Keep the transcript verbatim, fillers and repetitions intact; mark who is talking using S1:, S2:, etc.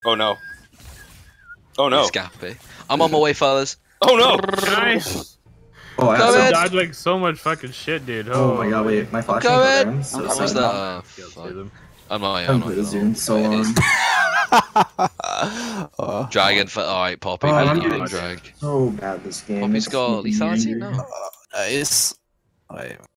S1: Oh no. Oh no.
S2: Scappy. I'm on my way, fellas.
S1: Oh no.
S3: Nice.
S4: Oh, I
S2: Come
S4: have
S2: in.
S4: some.
S3: Dodged like so much fucking shit, dude.
S4: Oh my god, wait, my flashing
S2: coming.
S4: program. So
S2: What was
S4: sad.
S2: that? Oh,
S3: Killed
S2: fuck.
S3: them.
S2: I'm not.
S4: I
S2: I'm
S4: haven't
S2: not.
S4: played this
S2: no.
S4: game in so
S2: It
S4: long.
S2: is-
S5: uh,
S2: Dragon for alright, Poppy.
S4: Oh,
S2: Oh,
S4: I'm
S2: you
S4: doing
S2: drag.
S4: so bad this game.
S2: Poppy's
S4: It's
S2: got
S4: making me
S2: lethality?
S4: angry.
S2: No.
S5: nice. Wait.